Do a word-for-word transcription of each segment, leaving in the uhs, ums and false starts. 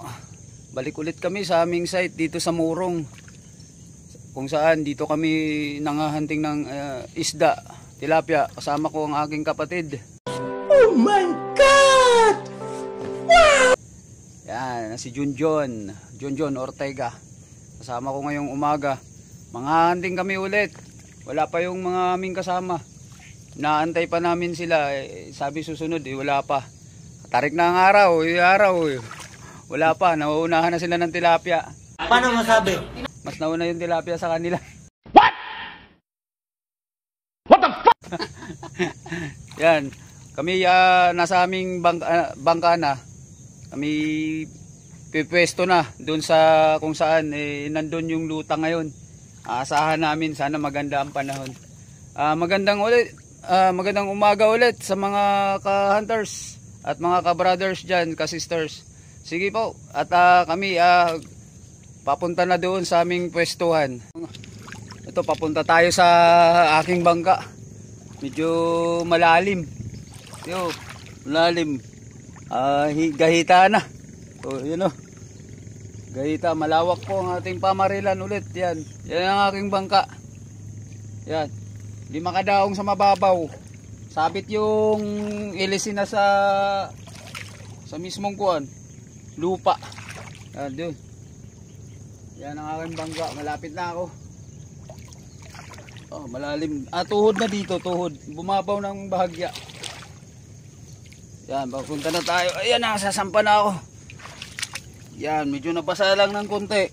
po, balik ulit kami sa aming site dito sa Murong, kung saan dito kami nangahunting ng uh, isda, tilapia. Kasama ko ang aking kapatid. Oh my God! Wow! Yan, si Junjon, Junjon Ortega. Kasama ko ngayong umaga. Manghahunting kami ulit. Wala pa yung mga aming kasama. Naantay pa namin sila. Eh, sabi susunod, eh, wala pa. Tarik na ang araw, yung araw. Eh. Wala pa, nauunahan na sila ng tilapia. Paano masabi? Mas nauna yung tilapia sa kanila. What? What the fuck? Yan, kami uh, nasa aming bang uh, bangka na. Kami pipwesto na doon sa kung saan eh, nandun yung luta ngayon. Aasahan namin, sana maganda ang panahon. Uh, magandang ulit, uh, magandang umaga ulit sa mga ka-hunters at mga ka-brothers dyan, ka-sisters. Sige po, at uh, kami uh, papunta na doon sa aming pwestuhan. Ito, papunta tayo sa aking bangka. Medyo malalim. Yo, malalim. Uh, gahita na. So, yun o. Gahita, malawak po ang ating pamarilan ulit. Yan, yan ang aking bangka. Yan, di makadaong sa mababaw. Sabit yung ilisin na sa sa mismong kuwan, lupa. Yan, doon. Yan ang aking bangka. Malapit na ako. Oh, malalim. Ah, tuhod na dito, tuhod. Bumabaw ng bahagya. Yan, papunta na tayo. Ayan, nakasasampa na ako. Yan, medyo nabasa lang ng konti.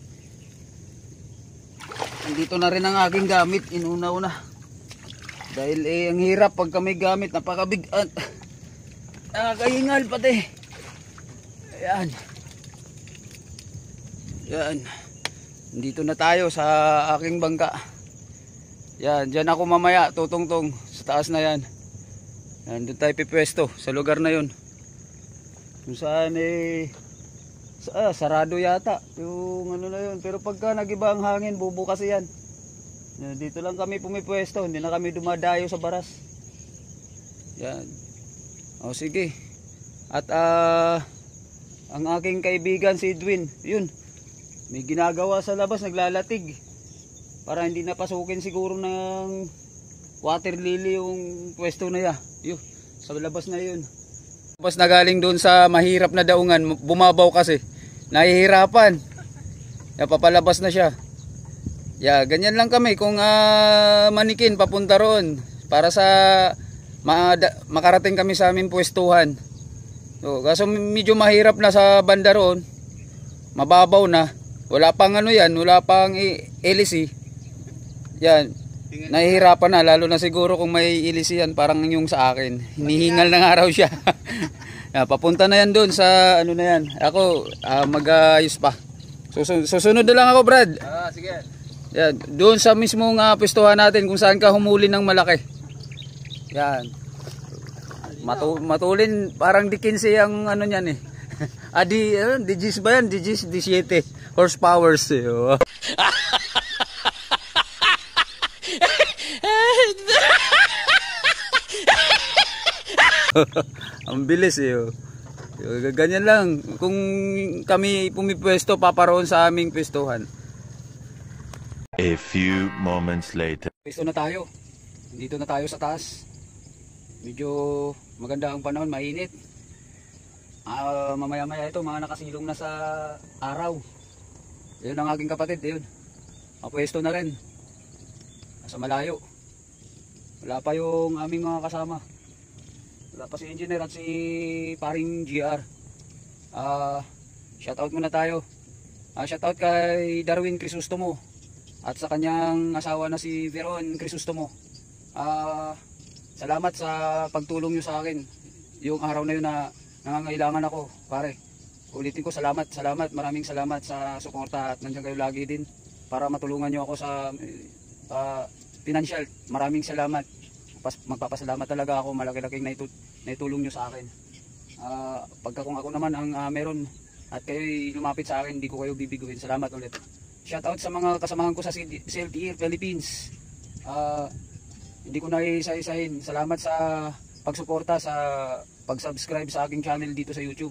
Nandito na rin ang aking gamit. Inuna-una. Dahil eh, ang hirap pag kami gamit. Napakabigat. Nakakahingal pati. Ayan. Yan. Dito na tayo sa aking bangka. Yan, dyan ako mamaya tutungtong sa taas na yan. Yan, doon tayo pipwesto sa lugar na yun. Kung saan eh sa, ah, sarado yata yung ano na yun. Pero pagka nagiba ang hangin, bubukas yan. Yan, dito lang kami pumipwesto, hindi na kami dumadayo sa baras. Yan. O sige. At ah uh, ang aking kaibigan si Edwin, yun, may ginagawa sa labas, naglalatig para hindi napasukin siguro ng water lily yung pwesto na ya. Yun, sa labas na yun. Labas na galing doon sa mahirap na daungan, bumabaw kasi, nahihirapan. Ya, papalabas na siya. Ya, ganyan lang kami kung uh, manikin papunta roon para sa ma makarating kami sa aming pwestuhan. So, kaso medyo mahirap na sa banda roon. Mababaw na. Wala pang ano yan, wala pang L C. Yan. Nahihirapan na, lalo na siguro kung may L C yan, parang yung sa akin. Hinihingal ng araw siya. Yan, papunta na yan doon sa ano na yan. Ako, uh, mag-ayos pa. Susun susunod na lang ako, Brad. Ah, sige. Yan, doon sa mismong uh, pwestuhan natin kung saan ka humuli ng malaki. Yan. Matu matulin, parang di kinse ang ano niyan eh. Ah, di, uh, digis ba yan? Digis, di siete horsepowers eh. Oh. Ang bilis eh. Oh. Ganyan lang. Kung kami pumipwesto, paparoon sa aming pwestuhan. A few moments later. Pwesto na tayo. Dito na tayo sa taas. Medyo maganda ang panahon, mainit. Uh, mamaya maya ito, mga nakasilong na sa araw. Yun ang aking kapatid, yun. Mapwesto na rin. Nasa malayo. Wala pa yung aming mga kasama. Wala pa si engineer at si paring G R. Uh, shoutout muna tayo. Uh, shoutout kay Darwin Crisostomo at sa kanyang asawa na si Veron Crisostomo. Uh, salamat sa pagtulong nyo sa akin. Yung araw na yun na nangangailangan ako, pare. Ulitin ko, salamat, salamat, maraming salamat sa suporta at nandiyan kayo lagi din para matulungan nyo ako sa uh, financial. Maraming salamat. Pas, magpapasalamat talaga ako, malaki-laking naitu naitulong nyo sa akin. Uh, pagka kung ako naman ang uh, meron at kayo lumapit sa akin, hindi ko kayo bibiguin. Salamat ulit. Shoutout sa mga kasamahan ko sa C L T Air Philippines. Uh, hindi ko na isa-isahin. Salamat sa pagsuporta, sa pag-subscribe sa aking channel dito sa YouTube.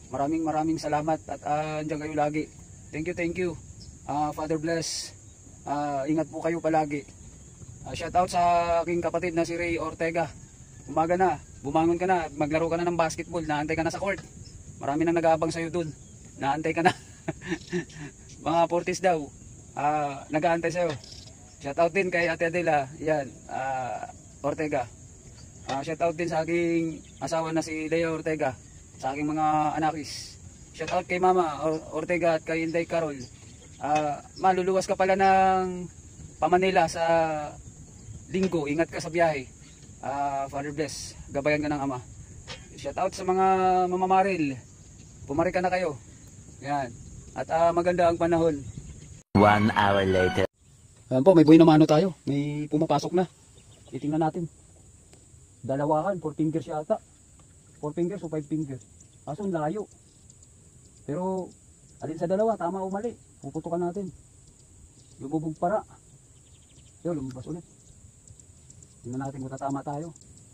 Maraming maraming salamat at uh, andyan kayo lagi. Thank you, thank you. Uh, Father bless. Uh, ingat po kayo palagi. Uh, shout out sa aking kapatid na si Ray Ortega. Umaga na, bumangon ka na, maglaro ka na ng basketball, naantay ka na sa court. Marami nang nag-aabang sa'yo dun. Naantay ka na. Mga Fortis daw, uh, nag-aantay sa'yo. Shout out din kay Ate Adela, yan, uh, Ortega. Uh, shout out din sa aking asawa na si Lea Ortega, sa aking mga anakis. Shout out kay Mama Ortega at kay Inday Carol. Uh, maluluwas ka pala ng pa-Manila sa linggo, ingat ka sa biyahe. Uh, Father bless, gabayan ka ng Ama. Shout out sa mga mamamaril, pumari ka na kayo. Yan. At uh, maganda ang panahon. One hour later. Ayan po, may buhay na mano tayo. May pumapasok na. Itingnan natin. Dalawahan, four fingers yata. Four fingers o five fingers. Aso ang layo. Pero, alin sa dalawa, tama o mali. Puputukan natin. Lumubog para. Yun, lumabas ulit. Tingnan natin kung tatama tayo.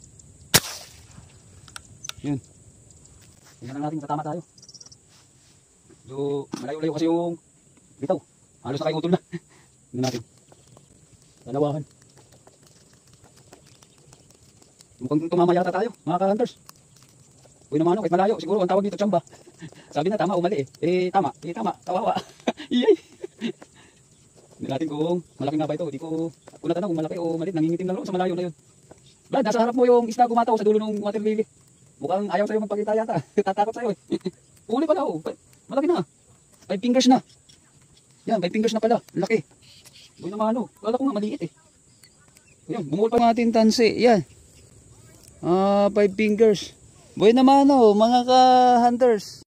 Yun. Tingnan natin kung tatama tayo. So, malayo-layo kasi yung bitaw. Halos na kayo utol na. Tingnan natin. Dalawahan. Mukhang tumama yata tayo, mga ka-hunters. Uy naman, kahit malayo, siguro ang tawag dito tsamba. Sabi na tama o mali eh. Eh tama, eh tama, kawawa. Iyay. Hindi natin kung malaki nga ba ito. Hindi ko, kung natanong kung malaki o mali, nangingitim lang sa malayo na yun. Brad, nasa harap mo yung isda gumataw sa dulo ng water lily. Mukhang ayaw sa'yo magpakita yata. Tatakot sa'yo eh. Uli pala oh. Malaki na. Five fingers na. Yan, five fingers na pala. Laki. Uy naman ano. Kala ko nga maliit eh. Yan, bungol pa natin tansi. Yan. Ah, five fingers. Boy naman oh, mga ka-hunters.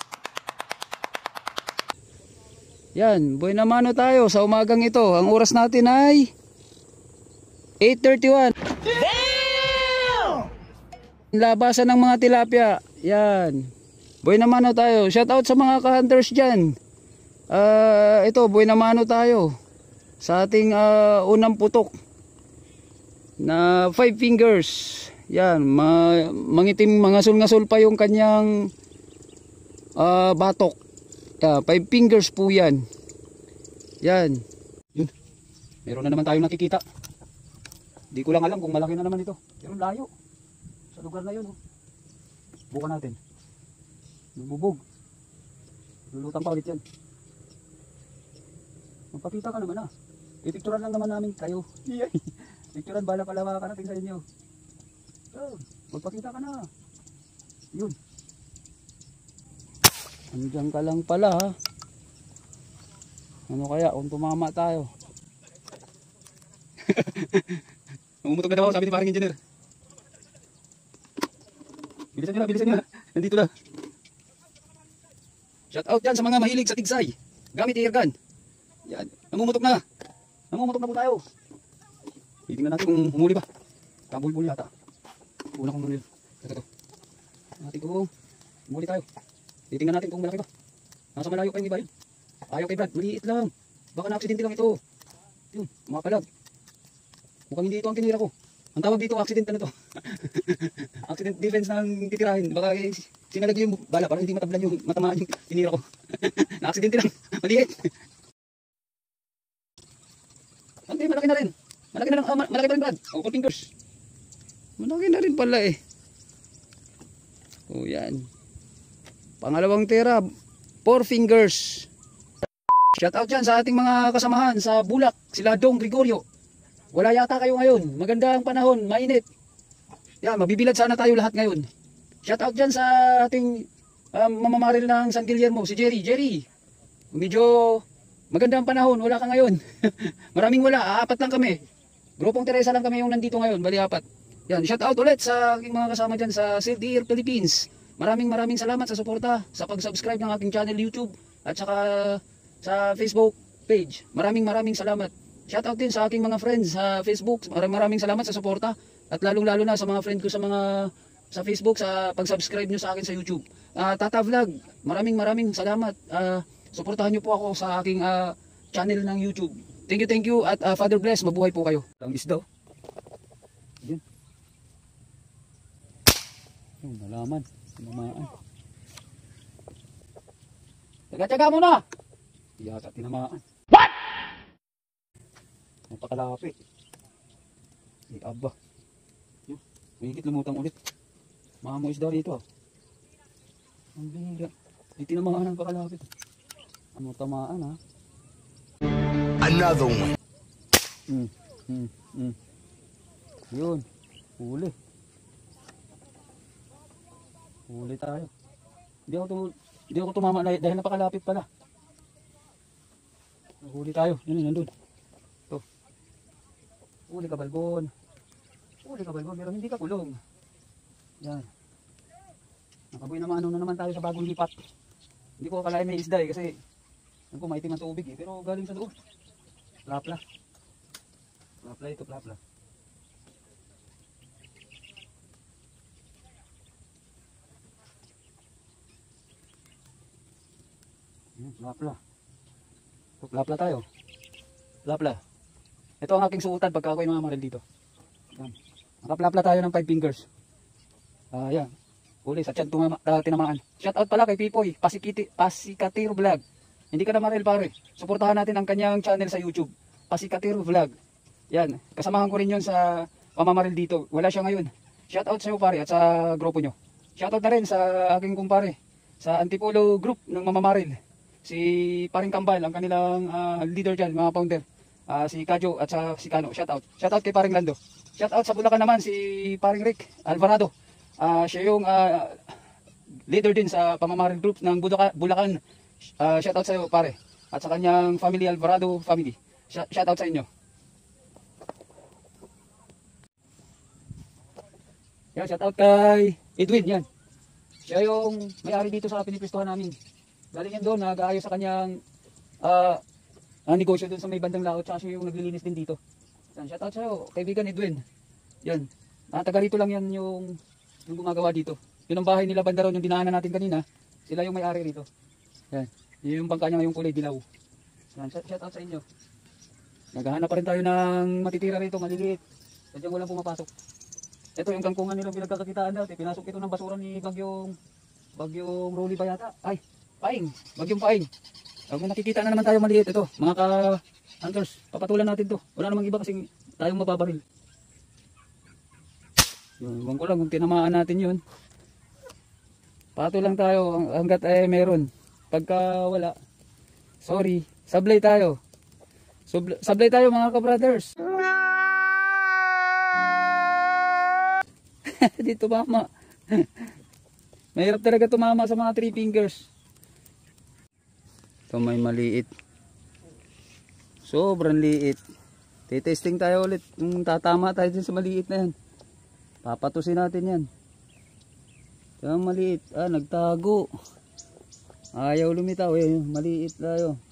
Yan, boy naman oh tayo sa umagang ito. Ang oras natin ay eight thirty-one. Damn! Labasan ng mga tilapia. Yan. Boy naman oh tayo. Shout out sa mga ka-hunters dyan. Uh, ito, boy naman oh tayo. Sa ating uh, unang putok na five fingers. Yan, ma mangitim, mga sul-ngasol pa yung kanyang uh, batok. Yeah, five fingers po yan. Yan. Yun. Meron na naman tayong nakikita. Di ko lang alam kung malaki na naman ito. Pero layo. Sa lugar na yun. Oh. Bukan natin. Bubog. Lulutang pa ulit yan. Magpakita ka naman ah. Pipicturan lang naman namin kayo. Picturan bala pala makakarating sa inyo. Oh, magpakita ka na. Yun. Andiyan ka lang pala ha. Ano kaya kung tumama tayo? Namumutok na daw sabi ni parang engineer. Bilisan nyo na, bilisan nyo na. Nandito na. Shout out dyan sa mga mahilig sa tigsay. Gamit air gun. Yan. Namumutok na. Namumutok na po tayo. Titingnan natin kung umuli ba. Kabulbul yata. Una kong manil. Ito to. Natin kung umuli tayo. Titingnan natin kung malaki ba. Nasa malayo pa yung iba yun. Ayaw kay Brad. Maliit lang. Baka na-aksidente lang ito. Yun. Mga palag. Mukhang hindi ito ang tinira ko. Ang tawag dito, accident na to. Accident defense ng titirahin. Baka eh, sinalagay yung bala para hindi matablan yung matamaan yung tinira ko. Na-accidente lang. Maliit. Hindi, malaki na rin. Malaki na rin, oh, malaki pa rin Brad. Oh, four fingers. Malaki na rin pala eh. Oh, yan. Pangalawang tira, four fingers. Shout out dyan sa ating mga kasamahan sa Bulak, sila Dong Gregorio. Wala yata kayo ngayon. Maganda ang panahon, mainit. Yan, mabibilad sana tayo lahat ngayon. Shout out dyan sa ating um, mamamaril ng San Guillermo, si Jerry. Jerry, medyo maganda ang panahon, wala ka ngayon. Maraming wala, apat lang kami. Grupong Teresa lang kami yung nandito ngayon, bali apat. Yan, shout out ulit sa aking mga kasama dyan sa Silty Air Philippines. Maraming maraming salamat sa suporta, sa pag-subscribe ng aking channel YouTube at saka sa Facebook page. Maraming maraming salamat. Shout out din sa aking mga friends sa Facebook. Maraming maraming salamat sa suporta at lalong lalo na sa mga friend ko sa mga sa Facebook sa pag-subscribe nyo sa akin sa YouTube. Uh, Tata Vlog, maraming maraming salamat. Uh, suportahan nyo po ako sa aking uh, channel ng YouTube. Thank you, thank you at uh, Father bless, mabuhay po kayo. Ang isda. Yun. Yung nalaman, sinamaan. Tsaga-tsaga muna! Yata tinamaan. What? Napakalapit. Ay, aba. Yun, may higit lumutang ulit. Mga mo isda rito ah. Ang bihira. Ay, tinamaan ang pakalapit. Ano tamaan ha? Another one. Hmm, hmm, hmm. Yun. Huli. Huli tayo. Hindi ako, tum hindi ako tumama dahil, dahil napakalapit pala. Huli tayo. Yun, nandun. Ito. Huli ka, balbon. Huli ka, balbon. Pero hindi ka kulong. Yan. Nakabuhay naman ano na naman tayo sa bagong lipat. Hindi ko akalain may isda eh kasi ano ko maitim ang tubig eh. Pero galing sa loob. Plapla. Plapla ito, plapla. Yan, plapla. Ito, plapla tayo. Plapla. Ito ang aking suotan pagka ako'y mga maril dito. Yan. Nakaplapla tayo ng five fingers. Ah, yan. Uli sa tiyan tumama, uh, tinamaan. Shout out pala kay Pipoy, Pasikiti, Pasikatiro Vlog. Hindi ka na maril pare. Suportahan natin ang kanyang channel sa YouTube, Pasikatiro Vlog. Yan, kasamahan ko rin 'yon sa pamamaril dito. Wala siya ngayon. Shout out sa iyo pare at sa grupo nyo. Shout out na rin sa aking kumpare sa Antipolo group ng mamamaril. Si Paring Kambal, ang kanilang uh, leader diyan, mga founder. Uh, si Kajo at sa si Kano. Shout out. Shout out kay Paring Lando. Shout out sa Bulacan naman si Paring Rick Alvarado. Uh, siya yung uh, leader din sa pamamaril group ng Bulacan. Bulacan. Uh, shout out sa iyo pare. At sa kanyang family, Alvarado family. Shout, shout out sa inyo. Yan, shout out kay Edwin yan. Siya yung may-ari dito sa pinipwestuhan namin. Galing yan doon, nag-aayos sa kanyang uh, uh, negosyo doon sa may bandang laot. Tsaka siya yung naglilinis din dito. Yan, shout out sa iyo, kaibigan Edwin. Yan. Uh, taga rito lang yan yung yung gumagawa dito. Yun ang bahay nila banda ron, yung dinaanan natin kanina. Sila yung may-ari rito. Yan. Yun yung bangka niya ngayong kulay dilaw. Yan. Shout, shout out sa inyo. Naghahanap pa rin tayo ng matitira rito, maliliit. Sadyang walang pumapasok. Ito yung kangkungan nilang pinagkakakitaan dati. Pinasok ito ng basura ni Bagyong Bagyong Rolly ba yata? Ay, Paing. Bagyong Paing. Kung nakikita na naman tayo maliit ito, mga ka-hunters, papatulan natin to. Wala namang iba kasing tayong mababaril. Yun, huwag ko lang kung tinamaan natin yun. Pato lang tayo hanggat eh meron. Pagka wala, sorry, sablay tayo. Subl sablay tayo mga ka-brothers. Dito mama. Mahirap talaga tumama sa mga three fingers. Ito may maliit. Sobrang liit. Titesting tayo ulit kung tatama tayo din sa maliit na yan. Papatusin natin yan. Ito maliit. Ah, nagtago. Ayaw lumitaw eh. Maliit tayo.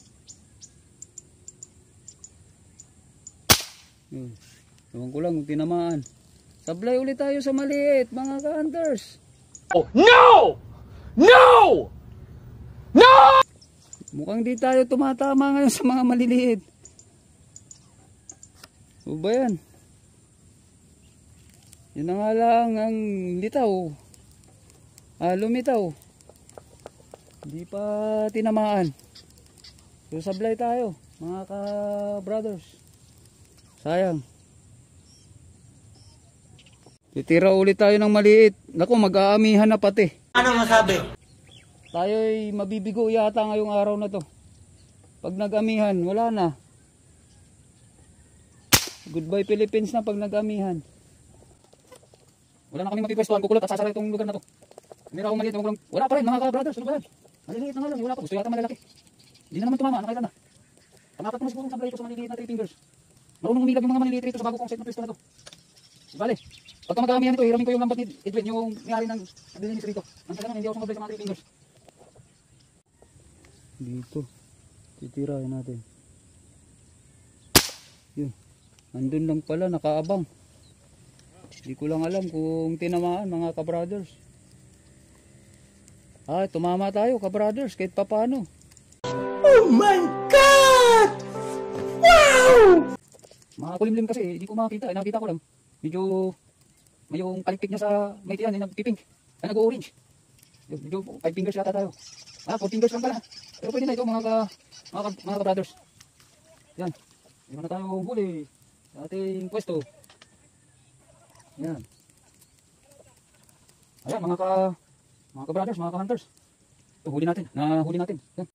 Yun. Ewan ko lang kung tinamaan. Sablay ulit tayo sa maliit mga ka-hunters. Oh, no! No! No! Mukhang di tayo tumatama ngayon sa mga maliliit. O ba yan? Yun na nga lang ang litaw. Ah, lumitaw. Hindi pa tinamaan. So sablay tayo mga ka-brothers. Sayang. Titira ulit tayo ng maliit. Naku, mag-aamihan na pati. Ano masabi? Tayo'y mabibigo yata ngayong araw na to. Pag nag-amihan, wala na. Goodbye Philippines na pag nag-amihan. Wala na kami mapipwestuhan. Kukulot at sasara itong lugar na to. Meron akong maliit. Wala, wala pa rin mga ka-brothers. Ano ba yan? Maliliit na nga lang. Wala pa. Gusto yata malalaki. Hindi na naman tumama. Nakailan na. Pangapat ko na siguro sablay ito sa maliliit na three fingers. Marunong umilag yung mga maliliit rito sa bago kong set na pwesto na to. Bale. Pagka mag-aamihan ito, hiramin ko yung lambat ni Edwin, yung may-ari ng naglilinis rito. Ang taga naman, hindi ako sumablay sa mga three fingers. Dito. Titirahin natin. Yun. Andun lang pala, nakaabang. Hindi ko lang alam kung tinamaan mga ka-brothers. Ah, tumama tayo ka-brothers, kahit pa paano. Oh my God! Wow! Mga kulimlim kasi, hindi ko makita. Eh, nakita ko lang. Medyo, may yung kalikpik niya sa may tiyan, eh, nagpipink. Ay, nag-orange. Medyo five fingers yata tayo. Ah, four fingers lang pala. Pero pwede na ito mga ka, mga, ka, mga ka-brothers. Yan. Meron na tayong huli sa ating pwesto. Yan. Ayan, mga ka, mga ka-brothers, mga ka-hunters. Ito, huli natin. Nahuli natin. Yan.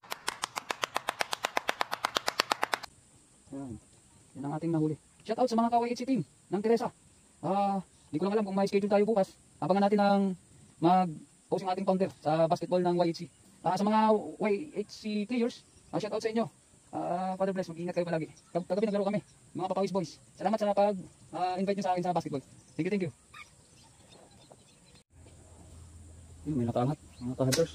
Yan. Yan ang ating nahuli. Shout out sa mga ka-Y H C team ng Teresa. Ah, hindi ko lang alam kung may schedule tayo bukas. Abangan natin ang mag-post yung ating founder sa basketball ng Y H C. Ah, sa mga Y H C players, ah, shout out sa inyo. Ah, Father bless, mag-ingat kayo palagi. Kag kagabi naglaro kami, mga Papawis boys. Salamat sa pag-invite uh, nyo sa akin sa basketball. Thank you, thank you. Yun, may nakaangat, mga ka-hunters.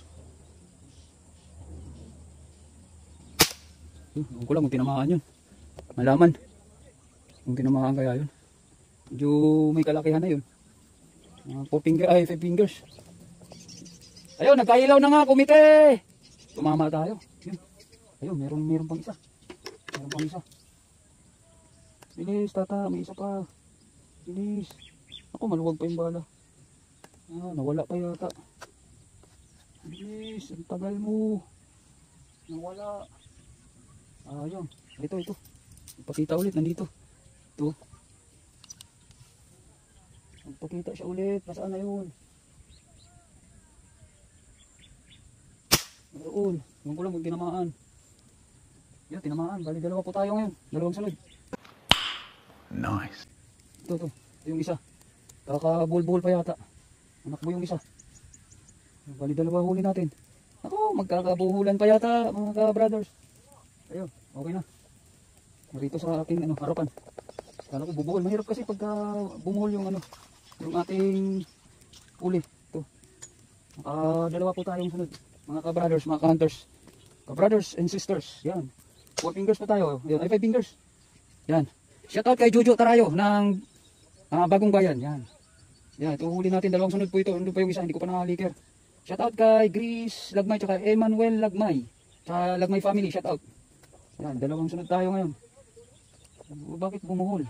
Yun, huwag ko lang kung tinamaan yun. Malaman. Kung tinamaan kaya yun. Medyo may kalakihan na yun. Uh, four finger, ay five fingers. Ayun, nagkailaw na nga, kumite! Tumama tayo. Yun. Ayun, meron, meron pang isa. Meron pang isa. Bilis, tata, may isa pa. Bilis. Ako, maluwag pa yung bala. Ah, nawala pa yata. Bilis, ang tagal mo. Nawala. Ah, yun. Ito, ito. Ipakita ulit, nandito. Ito. Ipakita siya ulit. Nasaan na yun? Meron. Yung ko lang, huwag tinamaan. Yan, tinamaan. Bali, dalawa po tayo ngayon. Dalawang sunod. Nice. Ito, ito. Ito yung isa. Kaka-bull-bull pa yata. Anak mo yung isa. Bali, dalawa huli natin. Ako, magkakabuhulan pa yata, mga ka-brothers. Ayun, okay na. Narito sa aking ano, harapan. Kala ko bubuhol. Mahirap kasi pagka bumuhol yung ano, yung ating huli. Ito. Uh, dalawa po tayong sunod. Mga ka-brothers, mga ka-hunters. Ka-brothers and sisters. Yan. Four fingers po tayo. Yan. Ay, five fingers. Yan. Shout out kay Jojo Tarayo ng uh, Bagong Bayan. Yan. Yan. Ito huli natin. Dalawang sunod po ito. Ano pa yung isa? Hindi ko pa nakaliker. Shout out kay Grace Lagmay. Tsaka Emmanuel Lagmay. Sa Lagmay family. Shout out. Yan. Dalawang sunod tayo ngayon. Bakit bumuhol?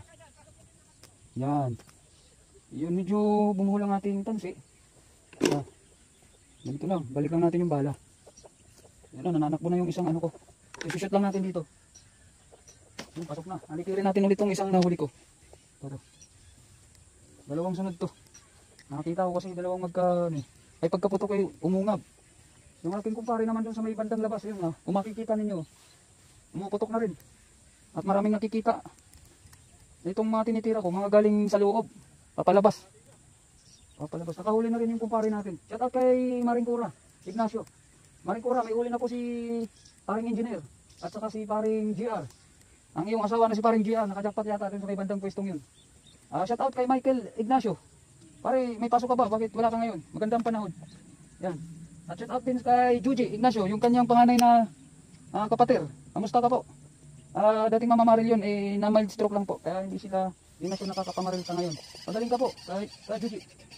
Yan. Yun, medyo bumuhol ang ating tansi. Yan. Ganito lang. Balik lang natin yung bala. Yan na. Nananakbo na yung isang ano ko. I-shoot lang natin dito. Yun, pasok na. Alikirin natin ulit itong isang nahuli ko. Ito. Dalawang sunod to. Nakakita ko kasi dalawang magka... Ano, ay pagkaputok ay umungab. Yung aking kumpare naman doon sa may bandang labas. Yun ha. Kung makikita ninyo. Umuputok na rin. At maraming nakikita. Itong mga tinitira ko, mga galing sa loob. Papalabas. Papalabas. Nakahuli na rin yung kumpare natin. Shout out kay Maring Cura. Ignacio. Maring Cura, may huli na po si paring engineer. At saka si paring G R. Ang iyong asawa na si paring G R. Nakajakpat yata rin sa may bandang pwestong yun. Uh, shout out kay Michael Ignacio. Pare, may pasok ka ba? Bakit wala ka ngayon? Magandang panahon. Yan. At shout out din kay Juji Ignacio. Yung kanyang panganay na uh, kapatid. Kamusta ka po? Uh, dating mamamaril yun, eh, na mild stroke lang po. Kaya hindi sila, hindi na siya nakakapamaril sa ngayon. Pagaling ka po, kay, kay Juji.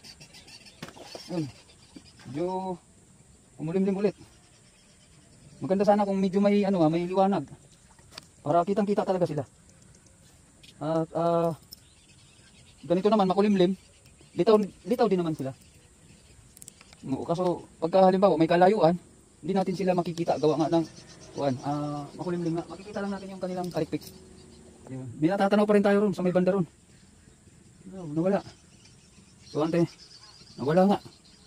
Yun. Medyo umulimlim ulit. Maganda sana kung medyo may, ano, may liwanag. Para kitang kita talaga sila. At, uh, ganito naman, makulimlim. Litaw, litaw din naman sila. Kaso, pagka halimbawa may kalayuan, hindi natin sila makikita. Gawa nga ng, kuan, uh, makulimlim nga. Makikita lang natin yung kanilang kalikpik. Yun. May natatanaw pa rin tayo ron, sa may banda ron. No, nawala. So, ante, nawala nga.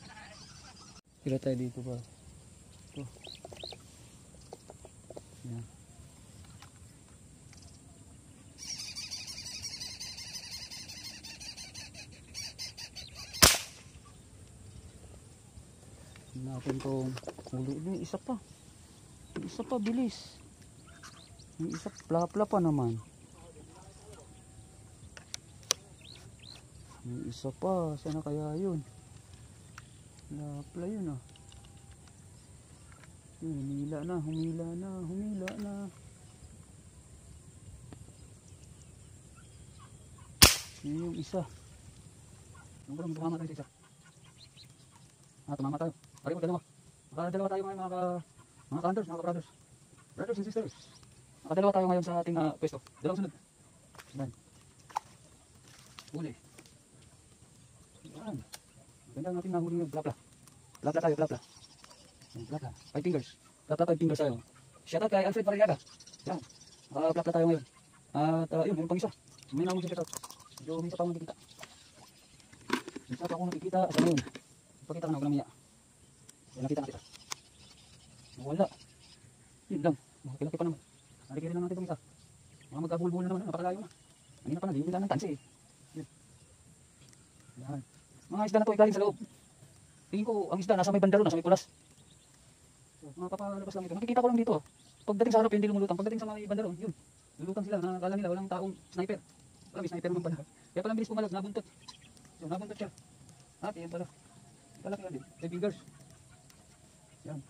Kira tayo dito ba? Ito. Yan. Natin itong huli. May isa pa. May isa pa, bilis. May isa, plapla pa naman. May isa pa. Sana kaya yun? Plapla yun ah. Yun, humila na, humila na, humila na. Yun yung isa. Yung ko lang, tumama tayo sa isa. Ah, tumama tayo. Pari mo, dalawa. Nakadalawa tayo ngayon mga ka, mga ka-hunters, mga ka-brothers. Brothers and sisters. Nakadalawa tayo ngayon sa ating uh, pwesto. Dalawang sunod. Yan. Huli. Yan. Ganda natin nahuli yung plapla. Plapla tayo, plapla. Plata, five fingers. Plata, five fingers tayo. Shout out kay Alfred Variaga. Yan. Uh, plata tayo ngayon. At uh, yun, meron pang isa. May naman siya shout out. Medyo may isa pa akong nakikita. May isa pa akong nakikita. Asa na yun? Pakita ko na, huwag na miya. Yan, nakita nakita. Wala. Yun lang. Makakilaki pa naman. Narikirin lang natin itong isa. Mga magkabulbul na naman. Napakalayo na. Kanina pa na, di nila ng tansi eh. Yun. Yan. Mga isda na to ay galing sa loob. Tingin ko, ang isda nasa may bandaro, nasa may pulas. So, mga kapalabas lang ito. Nakikita ko lang dito. Pagdating sa harap, hindi lumulutang. Pagdating sa may bandaro, yun. Lulutang sila. Nakakala nila walang taong sniper. Wala, may sniper naman pala. Kaya pala bilis pumalag, nabuntot. So, nabuntot siya. At yun pala. Pala kaya din. Five fingers. Yan.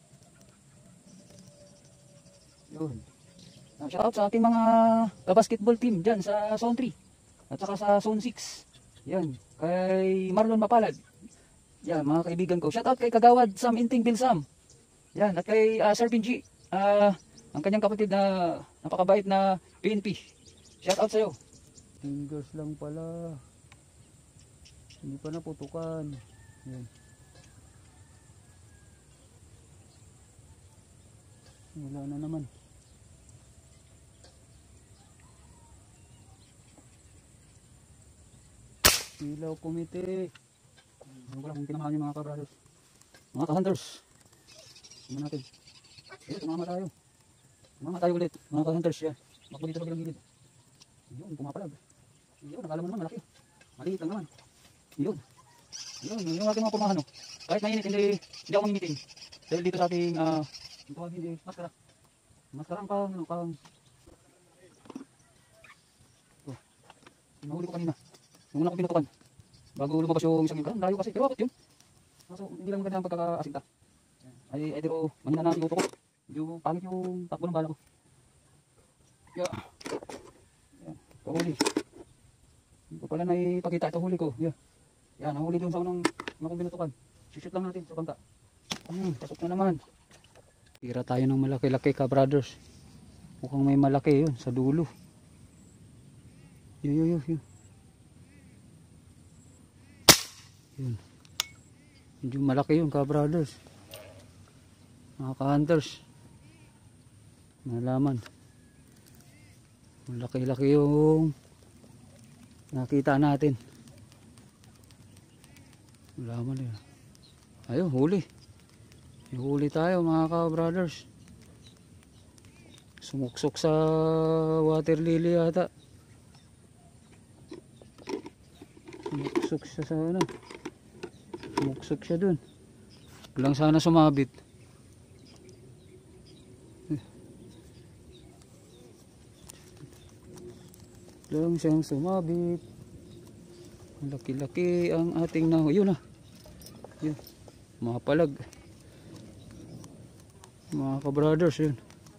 Yun. Uh, shout out sa ating mga basketball team dyan sa Zone three. At saka sa Zone six. Yan. Kay Marlon Mapalad. Yan, mga kaibigan ko. Shout out kay Kagawad Sam Inting Bilsam. Yan. At kay uh, Sir Pinji. Uh, ang kanyang kapatid na napakabait na P N P. Shout out sa'yo. Fingers lang pala. Hindi pa naputukan. Yan. Wala na naman. Ilaw kumite. Ano ko lang kung tinamahan yung mga ka-brothers. Mga ka-hunters. Tingnan natin. Eh, tumama tayo. Tumama tayo ulit. Mga ka-hunters yan. Bakbo dito sa bilang gilid. Yun, pumapalag. Yun, nakala mo naman malaki. Maliit lang naman. Yun. Yun, yung aking mga pumahan. No? Kahit mainit, hindi, hindi ako mamimitin. Dahil dito sa ating, ah, uh, ito hindi, maskara. Maskara ang pang, ano, pang. Ito. Nahuli ko kanina. Yung una ko pinutukan. Bago lumabas yung isang iba. Layo kasi. Pero bakit yun? So, hindi lang maganda ang pagkakaasinta. Ay, ay, pero mahina na ang iguto ko. Yung pangit yung takbo ng bala ko. Yeah. Yeah. Pahuli. Hindi ko pala naipakita ito huli ko. Yeah. Yan, nahuli doon sa unang mga kong pinutukan. Shoot lang natin sa bangka. Hmm, pasok na naman. Tira tayo ng malaki-laki ka, brothers. Mukhang may malaki yun sa dulo. Yun, yun, yun, yun. Yun. Medyo malaki yun ka, brothers. Mga ka-hunters. Malaman. Malaki-laki yung nakita natin. Malaman yun. Ayun, huli. Huli tayo mga ka-brothers. Sumuksok sa water lily yata. Sumuksok siya sa ano. Sumuksok siya dun. Walang sana sumabit. Walang siyang sumabit. Laki-laki ang ating naho. Yun ah. Yun. Mga palag. Mga ka-brothers yun.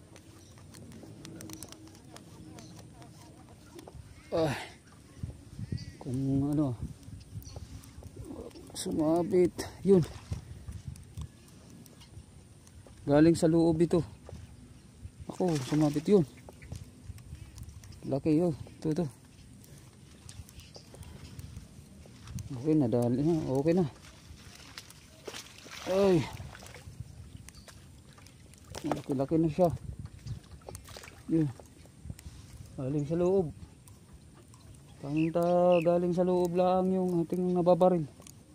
Ah. Kung ano. Sumabit. Yun. Galing sa loob ito. Ako, sumabit yun. Laki yun. Ito, ito. Okay na, dali na. Okay na. Ay. Laki-laki na siya. Yun. Galing sa loob. Tangta galing sa loob lang yung ating nababaril.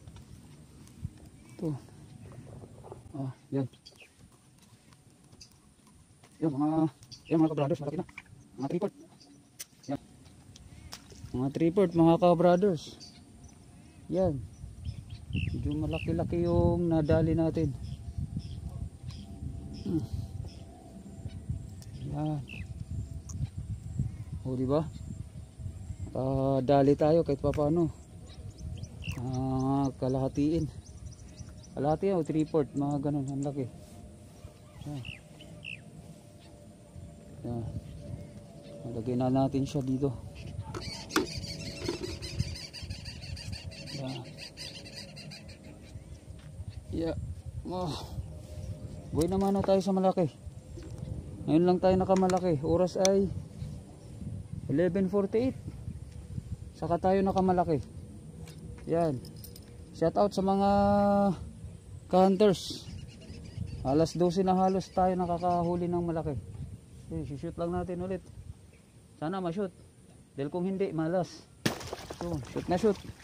Ito. Ah, yan. Yan mga, yan mga ka-brothers, malaki na. Mga three-port. Yan. Mga three-port, mga ka-brothers. Yan. Medyo malaki-laki yung nadali natin. Hmm. Yan. O diba? Uh, dali tayo kahit pa paano. Uh, kalahatiin. Kalahati o three-port, mga ganun, ang laki. Yan. Yan. Nalagay na natin siya dito. Yan. Yeah. Oh. Buhay naman na tayo sa malaki. Ngayon lang tayo nakamalaki. Oras ay eleven forty-eight. Saka tayo nakamalaki. Yan. Shout out sa mga ka-hunters. Alas dose na halos tayo nakakahuli ng malaki. Eh, shoot lang natin ulit. Sana ma-shoot. Dahil kung hindi, malas. So, shoot na shoot.